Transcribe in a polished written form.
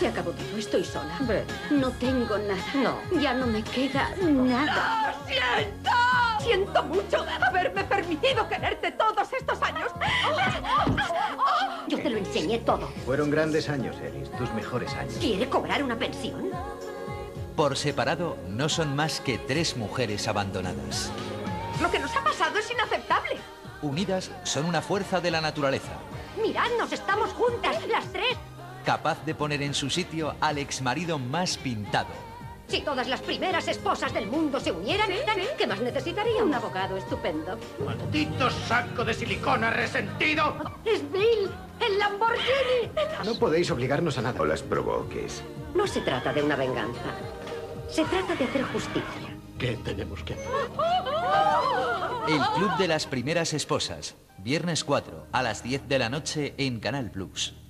Se acabó todo, estoy sola. Brenda. No tengo nada. No. Ya no me queda nada. ¡Lo siento! Siento mucho haberme permitido quererte todos estos años. Yo te lo enseñé todo. Fueron grandes años, Ellis, tus mejores años. ¿Quiere cobrar una pensión? Por separado, no son más que 3 mujeres abandonadas. Lo que nos ha pasado es inaceptable. Unidas, son una fuerza de la naturaleza, Miradnos, estamos juntas, las 3. capaz de poner en su sitio al exmarido más pintado. Si todas las primeras esposas del mundo se unieran, ¿qué más necesitaría? Un abogado estupendo. ¡Maldito saco de silicona resentido! ¡Es Bill! ¡El Lamborghini! No podéis obligarnos a nada. No las provoques. No se trata de una venganza. Se trata de hacer justicia. ¿Qué tenemos que hacer? El Club de las Primeras Esposas. Viernes 4, a las 10 de la noche en Canal Plus.